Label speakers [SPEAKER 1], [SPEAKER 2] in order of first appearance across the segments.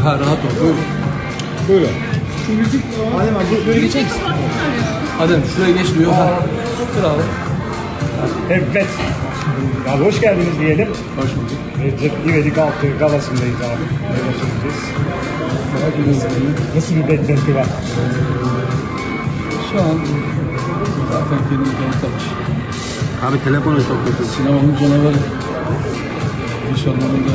[SPEAKER 1] Ha, rahat ol. Buyurun. Buyurun.
[SPEAKER 2] Şu müzik...
[SPEAKER 1] Adem abi böyle geçecek misin? Adem şuraya geç diyor. Bravo.
[SPEAKER 2] Evet. Abi hoş geldiniz diyelim.
[SPEAKER 1] Hoş bulduk.
[SPEAKER 2] Recep İvedik 6 galasındayız abi. Neler söyleyeceğiz? Nasıl bir beklenti var?
[SPEAKER 1] Şu an zaten kendini tanıtamış.
[SPEAKER 3] Abi telefonu çok kötü.
[SPEAKER 1] Sinemanın canavarı. İş anlamında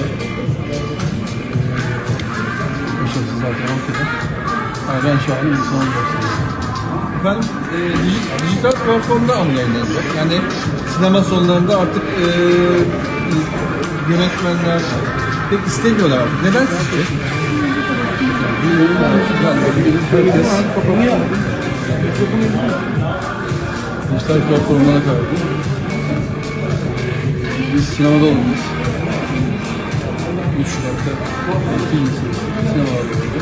[SPEAKER 1] başarısız zaten ortada. Yani ben şu an insan olacaksınız.
[SPEAKER 4] Ben dijital platformda yayınlanacak. Yani sinema salonlarında artık yönetmenler pek istemiyorlar artık. Neden sizce?
[SPEAKER 1] Dijital platformlara kaydı. Biz sinemada olmalıyız. 3 Şubat'ta film sinemalarda olacak.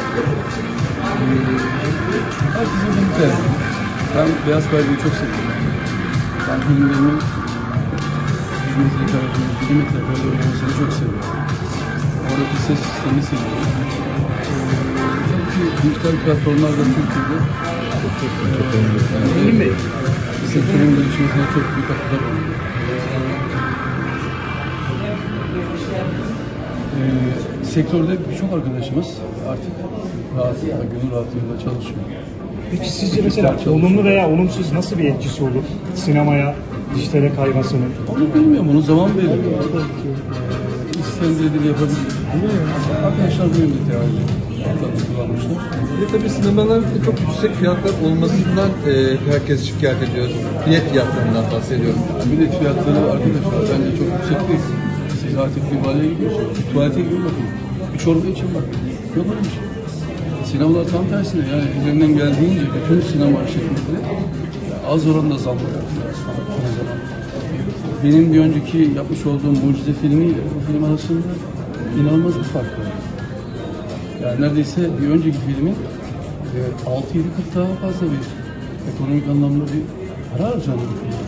[SPEAKER 1] Herkesin bir tercih. Ben Beyaz Perde'yi çok seviyorum. Ben filmlerimin 100 metre kararını, 2 metre kararını olmasını çok seviyorum. Oradaki ses sistemi seviyorum. Tabii ki dijital platformlarda Türkiye'de sektörün gelişmesine çok büyük katkıda bulunuyor. Sektörde birçok arkadaşımız artık rahatlıkla, gönül rahatlığıyla çalışıyor.
[SPEAKER 2] Peki sizce mesela olumlu veya olumsuz nasıl bir etkisi olur sinemaya, dijitale kaymasının?
[SPEAKER 1] Onu bilmiyorum, onu zaman belirliyor. İstendiğini yapabilir. Arkadaşlar bu yönde kullanmışlar.
[SPEAKER 4] Bir de tabii sinemaların çok yüksek fiyatlar olmasından herkes şikayet ediyor. Bilet fiyatlarından bahsediyorum.
[SPEAKER 1] Bilet fiyatları arkadaşlar bence çok yüksek değil. Siz artık bir valeye gidiyorsunuz, bir tuvalete gidiyorsunuz bakın. Bir çorba için bakın. Yok öyle bir şey. Sinemalar tam tersine yani üzerinden geldiğince bütün sinema şirketleri az oranda zam yapıyorlar. Benim bir önceki yapmış olduğum Mucize filmiyle bu film arasında inanılmaz bir fark var. Yani neredeyse bir önceki filmin 6-7 kat daha fazla bir ekonomik anlamda bir para harcandı bir film.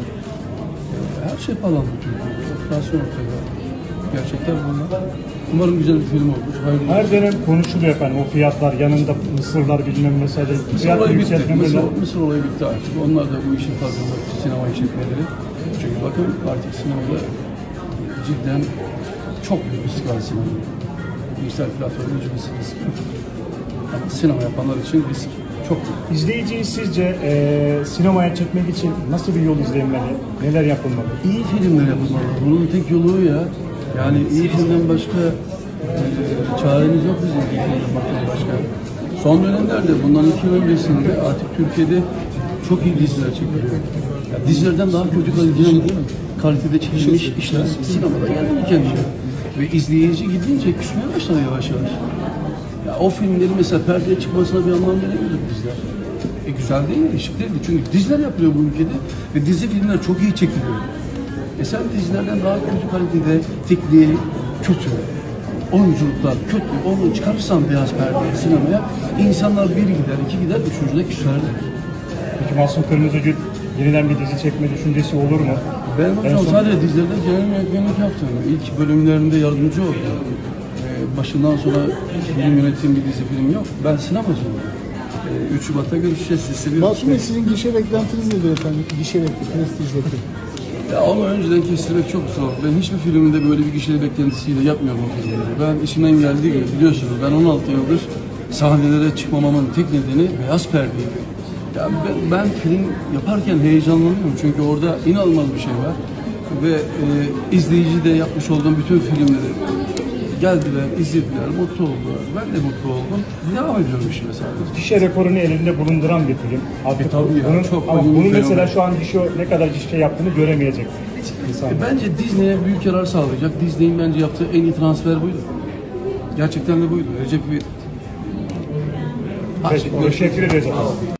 [SPEAKER 1] Her şey pahalandı Türkiye'de. Operasyon ortaya. Gerçekten bunlar. Umarım güzel bir film olur. Hayırlı
[SPEAKER 2] Her dönem konuşuluyor efendim o fiyatlar, yanında mısırlar bilmem mesela.
[SPEAKER 1] Mısır olayı bitti. Mısır olayı bitti artık. Onlar da bu işin farkında sinemaya çekmeleri. Çünkü bakın artık sinemada cidden çok büyük risk var sinemada. Dijital platformun ücretsiz risk. Ama sinema yapanlar için risk çok büyük.
[SPEAKER 2] İzleyiciyi sizce sinemaya çekmek için nasıl bir yol izlenmeli? Neler yapılmalı?
[SPEAKER 1] İyi filmler yapılmalı. Bunun tek yolu ya. Yani iyi filmden başka çaremiz yok bizim iyi filmden başka. Son dönemlerde bundan 2 yıl öncesinde artık Türkiye'de çok iyi diziler çekiliyor. Yani dizilerden daha kötü kalitede çekilmiş işler sinemada geldi kendine. Ve izleyici gidince küsmeye başladı yavaş yavaş. Ya o filmlerin mesela perdeye çıkmasına bir anlam veremiyordu diziler. Güzel değil, şık değildi. Çünkü diziler yapılıyor bu ülkede ve dizi filmler çok iyi çekiliyor. Sen dizilerden daha kötü kalitede, tekniği kötü, oyunculuklar kötü, onu çıkarırsan beyaz perdeye, sinemaya, insanlar bir gider, 2 gider, 3. de küserler.
[SPEAKER 2] Peki Mahsun Kırmızıgül yeniden bir dizi çekme düşüncesi olur mu?
[SPEAKER 1] Ben hocam sadece dizilerde genel yönetmenlik yaptım. İlk bölümlerinde yardımcı oldum. Başından sonra benim yönettiğim bir dizi film yok. Ben sinemacıyım. 3 Şubat'ta görüşeceğiz.
[SPEAKER 5] Mahsun Bey sizin gişe beklentiniz nedir efendim? Gişe prestijdeki.
[SPEAKER 1] Ya onu önceden kestirmek çok zor. Ben hiçbir filmde böyle bir gişe beklentisiyle yapmıyorum o filmleri. Ben işimden geldiği gibi biliyorsunuz ben 16 yıldır sahnelere çıkmamamın tek nedeni beyaz perdeydi. Yani ben film yaparken heyecanlanıyorum çünkü orada inanılmaz bir şey var. Ve izleyici de yapmış olduğum bütün filmleri geldiler, izlediler, mutlu oldular. Ben de mutlu oldum. Devam ediyorum işime sadece.
[SPEAKER 2] Gişe rekorunu elinde bulunduran bir film. Artık
[SPEAKER 1] tabii ya, çok
[SPEAKER 2] ama bunu mesela
[SPEAKER 1] fenomen.
[SPEAKER 2] şu an ne kadar gişe yaptığını göremeyecek insan.
[SPEAKER 1] Bence Disney'e büyük yarar sağlayacak. Disney'in bence yaptığı en iyi transfer buydu. Gerçekten de buydu. Recep İvedik.
[SPEAKER 2] Teşekkür ederiz.